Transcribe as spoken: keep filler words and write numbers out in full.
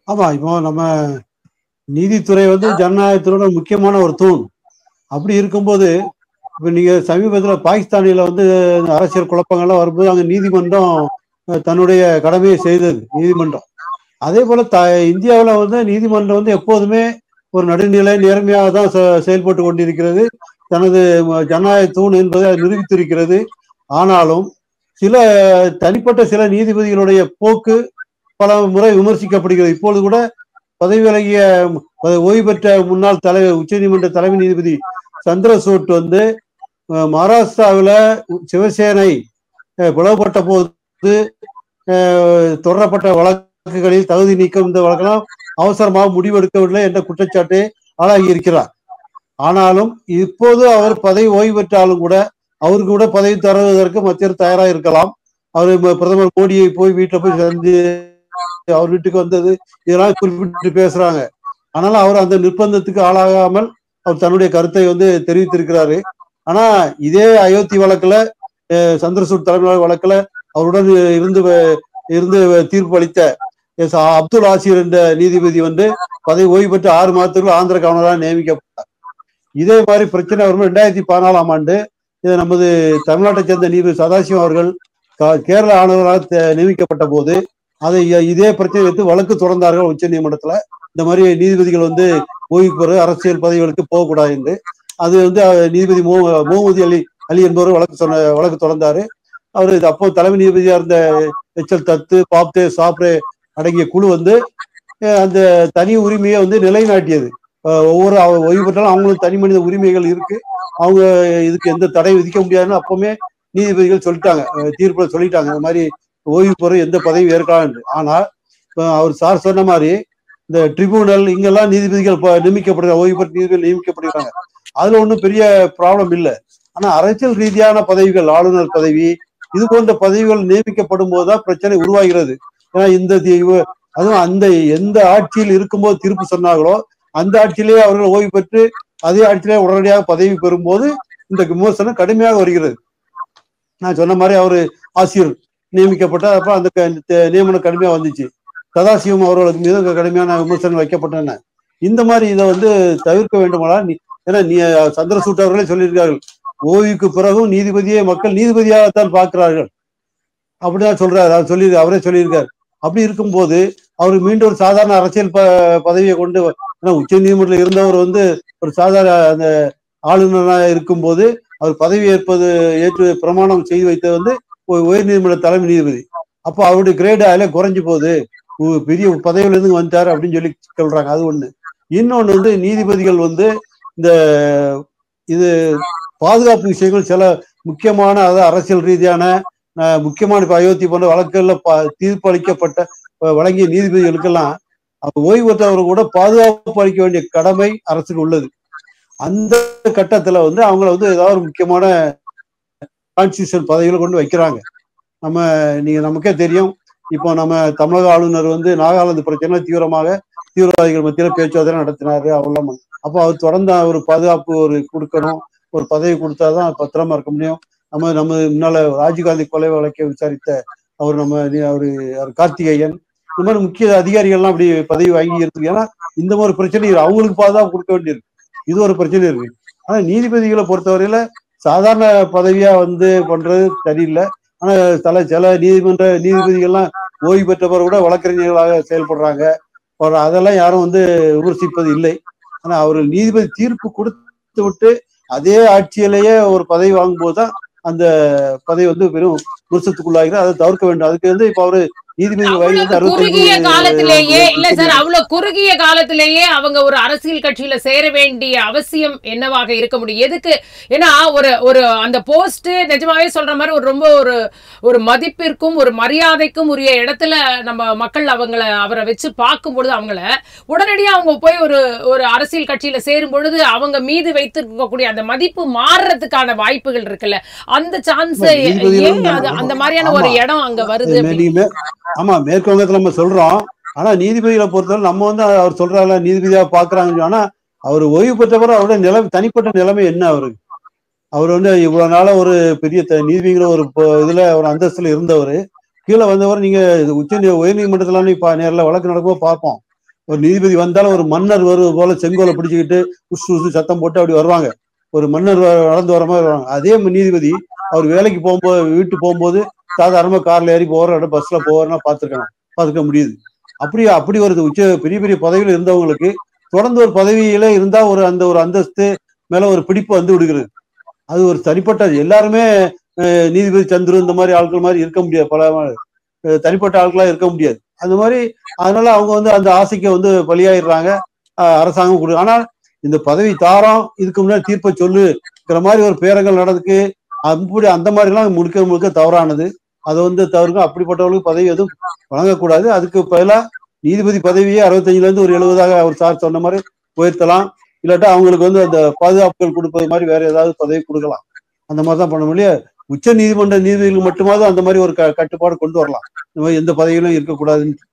ஆமா, இப்போ நம்ம நீதித்துறை வந்து ஜனநாயகத்தினோட முக்கியமான ஒரு தூண். அப்படி இருக்கும்போது, இப்ப நீங்க சமீபத்துல பாகிஸ்தானில வந்து அரசியல் குழப்பங்கள்லாம் வரும்போது, அங்க நீதிமன்றம் அ தன்னுடைய கடமையை செய்தது, நீதிமன்றம். அதேபோல த இந்தியாவுல வந்து நீதிமன்றம் வந்து எப்போதுமே ஒரு நடுநிலை, நேர்மையாக தான் செ செயல்பட்டு கொண்டிருக்கிறது. தனது ம ஜனநாயக தூண் என்பதை அது நிரூபித்திருக்கிறது. ஆனாலும், சில தனிப்பட்ட சில நீதிபதிகளுடைய போக்கு பல முறை விமர்சிக்கப்படுகிறது. இப்பொழுது கூட பதவி விலகிய அ ஓய்வு பெற்ற முன்னாள் தலை உச்சநீதிமன்ற தலைமை நீதிபதி சந்திரசூட் வந்து அ மகாராஷ்டிராவில சிவசேனை அ பிளவுபட்ட போது அ தொடரப்பட்ட வழக்குகளில் தகுதி நீக்கம் இந்த வழக்கெல்லாம் அவசரமாக முடிவெடுக்கவில்லை என்ற குற்றச்சாட்டை ஆளாகி இருக்கிறார். ஆனாலும் இப்போது அவர் பதவி ஓய்வு பெற்றாலும் கூட அவருக்கு கூட பதவி தருவதற்கு மத்திய அரசு தயாராக இருக்கலாம். அவரு பிரதமர் மோடியை போய் வீட்டுல போய் சந்தி அவர் வீட்டுக்கு வந்தது இதெல்லாம் குறிப்பிட்டு பேசுறாங்க. ஆனாலும் அவர் அந்த நிர்பந்தத்துக்கு ஆளாகாமல் அவர் தன்னுடைய கருத்தை வந்து தெரிவித்திருக்கிறாரு. ஆனா இதே அயோத்தி வழக்குல அ சந்திரசூட் தலைமையிலான வழக்குல அவருடன் இருந்து இருந்து தீர்ப்பு அளித்த எஸ் அப்துல் ஆசிர் என்ற நீதிபதி வந்து பதவி ஓய்வு பெற்று ஆறு மாதத்துக்குள் ஆந்திர கவர்னராக நியமிக்கப்பட்டார். இதே மாதிரி பிரச்சனை வரும் ரெண்டாயிரத்தி பதினாலாம் ஆண்டு இதை நமது தமிழ்நாட்டை சேர்ந்த நீதிபதி சதாசிவம் அவர்கள் கேரள ஆளுநராக நியமிக்கப்பட்ட போது அதை இதே பிரச்சனை வைத்து வழக்கு தொடர்ந்தார்கள் உச்ச நீதிமன்றத்துல. இந்த மாதிரி நீதிபதிகள் வந்து ஓய்வு பெற அரசியல் பதவிகளுக்கு போகக்கூடாது என்று. அது வந்து நீதிபதி மோ முகமது அலி அலி என்பவர் வழக்கு சொன்ன வழக்கு தொடர்ந்தாரு. அவரு அப்போ தலைமை நீதிபதியா இருந்த எச் எல் தத்து, பாப்தே, சாப்ரே அடங்கிய குழு வந்து அந்த தனி உரிமையை வந்து நிலைநாட்டியது. ஒவ்வொரு ஓய்வு பெற்றாலும் அவங்களுக்கு தனி மனித உரிமைகள் இருக்கு, அவங்க இதுக்கு எந்த தடை விதிக்க முடியாதுன்னு அப்பவுமே நீதிபதிகள் சொல்லிட்டாங்க, தீர்ப்புல சொல்லிட்டாங்க இந்த மாதிரி ஓய்வு பெற எந்த பதவி ஏற்கலாம். ஆனால் அவர் சார் சொன்ன மாதிரி இந்த ட்ரிபியூனல் இங்கெல்லாம் நீதிபதிகள் நியமிக்கப்படுகிறாங்க, ஓய்வு பெற்ற நீதிபதிகள் நியமிக்கப்படுகிறாங்க. அதுல ஒன்றும் பெரிய ப்ராப்ளம் இல்லை. ஆனா அரசியல் ரீதியான பதவிகள், ஆளுநர் பதவி, இது போன்ற பதவிகள் நியமிக்கப்படும் போதுதான் பிரச்சனை உருவாகிறது. ஏன்னா இந்த அதுவும் அந்த எந்த ஆட்சியில் இருக்கும்போது தீர்ப்பு சொன்னார்களோ அந்த ஆட்சியிலேயே அவர்கள் ஓய்வு பெற்று அதே ஆட்சியிலே உடனடியாக பதவி பெறும்போது இந்த விமர்சனம் கடுமையாக வருகிறது. நான் சொன்ன மாதிரி அவரு ஆசிரியர் நியமிக்கப்பட்டார், அப்ப அந்த நியமனம் கடுமையா வந்துச்சு. சதாசிவம் அவர்களுக்கு மீது கடுமையான விமர்சனம் வைக்கப்பட்டன. இந்த மாதிரி இதை வந்து தவிர்க்க வேண்டுமானால், ஏன்னா நீ சந்திரசூட் அவர்களே சொல்லியிருக்கார்கள், ஓய்வுக்கு பிறகும் நீதிபதியை மக்கள் நீதிபதியாகத்தான் பார்க்கிறார்கள் அப்படிதான் சொல்றாரு. அவர் சொல்லி அவரே சொல்லியிருக்காரு. அப்படி இருக்கும்போது அவருக்கு மீண்டும் ஒரு சாதாரண அரசியல் ப பதவியை கொண்டு உச்ச நீதிமன்றத்தில் இருந்தவர் வந்து ஒரு சாதாரண அந்த ஆளுநராக இருக்கும்போது அவர் பதவி ஏற்பது ஏற்று பிரமாணம் செய்து வைத்தது வந்து உயர் நீதிமன்ற தலைமை நீதிபதி. அப்போ அவருடைய கிரேடு அதில் குறைஞ்சு போகுது, பெரிய பதவியில இருந்து வந்துட்டாரு அப்படின்னு சொல்லி சொல்றாங்க. அது ஒண்ணு. இன்னொன்னு வந்து நீதிபதிகள் வந்து இந்த இது பாதுகாப்பு விஷயங்கள் சில முக்கியமான அதாவது அரசியல் ரீதியான முக்கியமான இப்ப அயோத்தி போன்ற வழக்குகள்ல தீர்ப்பு அளிக்கப்பட்ட வழங்கிய நீதிபதிகளுக்கெல்லாம் ஓய்வு பெற்றவர்கள் கூட பாதுகாப்பு அளிக்க வேண்டிய கடமை அரசுக்கு உள்ளது. அந்த கட்டத்துல வந்து அவங்கள வந்து ஏதாவது ஒரு முக்கியமான கான்ஸ்டிடியூஷன் பதவிகளை கொண்டு வைக்கிறாங்க. நம்ம நீங்க நமக்கே தெரியும், இப்போ நம்ம தமிழக ஆளுநர் வந்து நாகாலாந்து பிரச்சனை தீவிரமாக தீவிரவாதிகள் மத்தியில பேச்சுவார்த்தை நடத்தினாரு. அவெல்லாம் அப்போ அவர் தொடர்ந்து ஒரு பாதுகாப்பு ஒரு கொடுக்கணும், ஒரு பதவி கொடுத்தாதான் பத்திரமா இருக்க முடியும். நம்ம நம்ம முன்னால ராஜீவ்காந்தி கொலை வழக்கை விசாரித்த அவர் நம்ம அவரு கார்த்திகேயன், இந்த மாதிரி முக்கிய அதிகாரிகள்லாம் அப்படி பதவி வாங்கி இருக்கு. ஏன்னா இந்த மாதிரி பிரச்சனை அவங்களுக்கு பாதுகாப்பு கொடுக்க வேண்டியிருக்கு. இது ஒரு பிரச்சனை இருக்கு. ஆனா நீதிபதிகளை பொறுத்தவரையில சாதாரண பதவியா வந்து பண்றது சரியில்லை. ஆனா சில சில நீதிமன்ற நீதிபதிகள்லாம் ஓய்வு பெற்றவர் கூட வழக்கறிஞர்களாக செயல்படுறாங்க. அதெல்லாம் யாரும் வந்து விமர்சிப்பது இல்லை. ஆனா அவர்கள் நீதிபதி தீர்ப்பு கொடுத்து விட்டு அதே ஆட்சியிலேயே ஒரு பதவி வாங்கும் போதுதான் அந்த பதவி வந்து பெரும் விமர்சனத்துக்குள்ளாகிறது. அதை தவிர்க்க வேண்டும். அதுக்கு வந்து இப்ப அவரு குறுகிய காலத்திலேயே இல்ல சார், அவ்வளவு குறுகிய காலத்திலேயே அவங்க ஒரு அரசியல் கட்சியில சேர வேண்டிய அவசியம் என்னவாக இருக்க முடியும்? எதுக்கு? ஏன்னா ஒரு ஒரு அந்த போஸ்ட் நிஜமாவே சொல்ற மாதிரி ஒரு ரொம்ப ஒரு ஒரு மதிப்பிற்கும் ஒரு மரியாதைக்கும் உரிய இடத்துல நம்ம மக்கள் அவங்கள அவரை வச்சு பார்க்கும் பொழுது அவங்கள உடனடியா அவங்க போய் ஒரு ஒரு அரசியல் கட்சியில சேரும் பொழுது அவங்க மீது வைத்திருக்கக்கூடிய அந்த மதிப்பு மாறுறதுக்கான வாய்ப்புகள் இருக்குல்ல, அந்த சான்ஸ் அந்த மாதிரியான ஒரு இடம் அங்க வருது. ஆமா, மேற்கு வங்கத்துல நம்ம சொல்றோம். ஆனா நீதிபதிகளை பொறுத்தவரை நம்ம வந்து அவர் சொல்றாங்க நீதிபதியா பாக்குறாங்க. ஆனா அவர் ஓய்வு பெற்றவர் அவருடைய நிலைமை, தனிப்பட்ட நிலைமை என்ன அவருக்கு? அவர் வந்து இவ்வளவு நாள ஒரு பெரிய நீதிபதிகளை ஒரு இதுல ஒரு அந்தஸ்துல இருந்தவர், கீழே வந்தவர். நீங்க உச்ச உயர் நீதிமன்றத்துல நேரில் வழக்கு நடக்கும்போது பார்ப்போம், ஒரு நீதிபதி வந்தாலும் ஒரு மன்னர் வருவது போல செங்கோலை பிடிச்சுக்கிட்டு உசு உசு சத்தம் போட்டு அப்படி வருவாங்க. ஒரு மன்னர் நடந்து வர மாதிரி வருவாங்க. அதே நீதிபதி அவர் வேலைக்கு போகும்போது வீட்டு போகும்போது சாதாரணமா கார்ல ஏறி போற இடம் பஸ்ல போவாருன்னா பார்த்துருக்கணும் பார்த்துக்க முடியுது. அப்படி அப்படி ஒரு உச்ச பெரிய பெரிய பதவியில் இருந்தவங்களுக்கு தொடர்ந்து ஒரு பதவியில இருந்தா ஒரு அந்த ஒரு அந்தஸ்து மேல ஒரு பிடிப்பு வந்து விடுகிறது. அது ஒரு தனிப்பட்ட எல்லாருமே நீதிபதி சந்துரு இந்த மாதிரி ஆட்கள் மாதிரி இருக்க முடியாது, பல தனிப்பட்ட ஆட்களா இருக்க முடியாது. அந்த மாதிரி அதனால அவங்க வந்து அந்த ஆசைக்கு வந்து பலியாயிடுறாங்க. அரசாங்கம் கொடு ஆனால் இந்த பதவி தாரம் இதுக்கு முன்னாடி தீர்ப்பை சொல்லுங்கிற மாதிரி ஒரு பேரங்கள் நடந்துக்கு அப்படி அந்த மாதிரி எல்லாம் முழுக்க முழுக்க தவறானது. அதை வந்து தவறுங்க. அப்படிப்பட்டவர்களுக்கு பதவி எதுவும் வழங்கக்கூடாது. அதுக்கு பதிலாக நீதிபதி பதவியே அறுபத்தஞ்சுல இருந்து ஒரு எழுபதாக அவர் சார் சொன்ன மாதிரி உயர்த்தலாம். இல்லாட்டா அவங்களுக்கு வந்து அந்த பாதுகாப்புகள் கொடுப்பது மாதிரி வேற ஏதாவது பதவி கொடுக்கலாம். அந்த மாதிரி தான் பண்ண முடியும். உச்ச நீதிமன்ற நீதிபதிகள் மட்டுமாவது அந்த மாதிரி ஒரு கட்டுப்பாடு கொண்டு வரலாம். இந்த மாதிரி எந்த பதவியிலும் இருக்கக்கூடாதுன்னு